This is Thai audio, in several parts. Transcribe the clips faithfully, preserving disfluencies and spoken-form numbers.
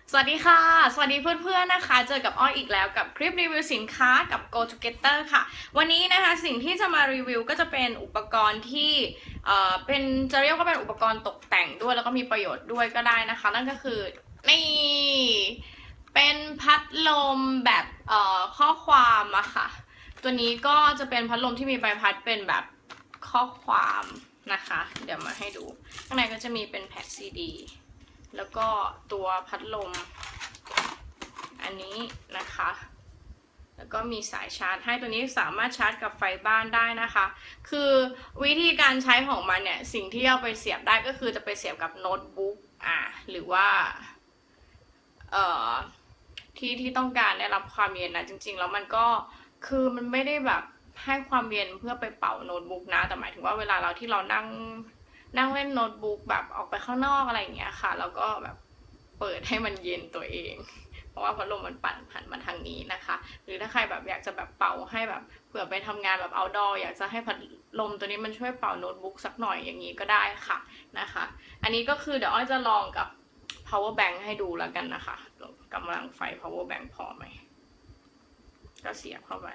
สวัสดีค่ะสวัสดีเพื่อนๆนะคะเจอกับอ้อยอีกแล้วกับคลิปรีวิวสินค้ากับ Go Together ค่ะวันนี้นะคะสิ่งที่จะมารีวิวก็จะเป็นอุปกรณ์ที่เอ่อเป็นจะเรียกว่าเป็นอุปกรณ์ตกแต่งด้วยแล้วก็มีประโยชน์ด้วยก็ได้นะคะนั่นก็คือนี่เป็นพัดลมแบบเอ่อข้อความอะค่ะตัวนี้ก็จะเป็นพัดลมที่มีใบพัดเป็นแบบข้อความนะคะเดี๋ยวมาให้ดูข้างในก็จะมีเป็นแผ่นซีดีแล้วก็ตัวพัดลมอันนี้นะคะแล้วก็มีสายชาร์จให้ตัวนี้สามารถชาร์จกับไฟบ้านได้นะคะคือวิธีการใช้ของมันเนี่ยสิ่งที่เอาไปเสียบได้ก็คือจะไปเสียบกับโน้ตบุ๊กอ่ะหรือว่าเอ่อที่ที่ต้องการได้รับความเย็นนะจริงๆแล้วมันก็คือมันไม่ได้แบบให้ความเย็นเพื่อไปเป่าโน้ตบุ๊กนะแต่หมายถึงว่าเวลาเราที่เรานั่งนั่งเล่นโน้ตบุ๊กแบบออกไปข้างนอกอะไรอย่างเงี้ยค่ะแล้วก็แบบเปิดให้มันเย็นตัวเองเพราะว่าพัดลมมันปั่นผ่านมาทางนี้นะคะหรือถ้าใครแบบอยากจะแบบเป่าให้แบบเผื่อไปทำงานแบบ outdoor อยากจะให้พัดลมตัวนี้มันช่วยเป่าโน้ตบุ๊กสักหน่อยอย่างนี้ก็ได้ค่ะนะคะอันนี้ก็คือเดี๋ยวอ้อยจะลองกับ power bank ให้ดูแล้วกันนะคะกำลังไฟ power bank พอไหมก็เสียบเข้าไป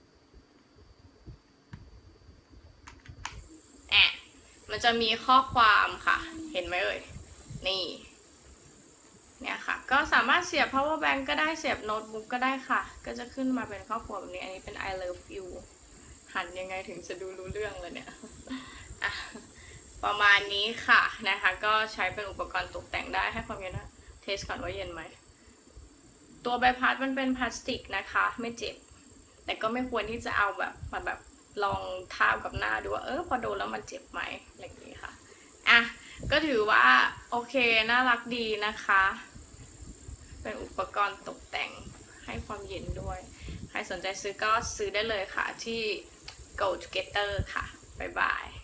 แอะมันจะมีข้อความค่ะเห็นไหมเอ่ยนี่เนี่ยค่ะก็สามารถเสียบ power bank ก็ได้เสียบโน้ตบุ๊กก็ได้ค่ะก็จะขึ้นมาเป็นข้อความแบบนี้อันนี้เป็น I love you หันยังไงถึงจะดูรู้เรื่องเลยเนี่ยประมาณนี้ค่ะนะคะก็ใช้เป็นอุปกรณ์ตกแต่งได้ให้ความเย็นนะเทสก่อนว่าเย็นไหมตัวใบพัดมันเป็นพลาสติกนะคะไม่เจ็บแต่ก็ไม่ควรที่จะเอาแบบมาแบบลองทาบกับหน้าดูว่าเออพอโดนแล้วมันเจ็บไหมอะไรอย่างนี้ค่ะอ่ะก็ถือว่าโอเคน่ารักดีนะคะเป็นอุปกรณ์ตกแต่งให้ความเย็นด้วยใครสนใจซื้อก็ซื้อได้เลยค่ะที่ Go Together ค่ะบ๊ายบาย